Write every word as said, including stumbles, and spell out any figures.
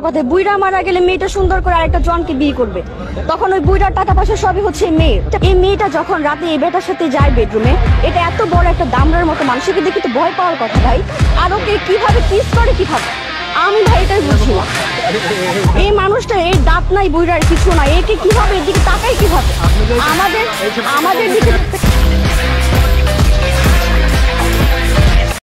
কথা, বুইড়া মারা গেলে মেয়েটা সুন্দর করে আরেকটা জনকে বিয়ে করবে, তখন ওই বুইড়ার টাকা পয়সা সবই হচ্ছে মেয়ে। এই মেয়েটা যখন রাতে এই বেটার সাথে যায় বেডরুমে, এটা এত বড় একটা দামড়ার মতো মানুষকে দেখে তো ভয় পাওয়ার কথা ভাই। আর ওকে কিভাবে কিস করে কিভাবে, আমি ভাই এটাই বুঝি না। এই মানুষটা এই দাঁত নাই বুইড়ার কিছু নাই, একে কিভাবে এদিকে তাকাই কিভাবে আমাদের আমাদের দিকে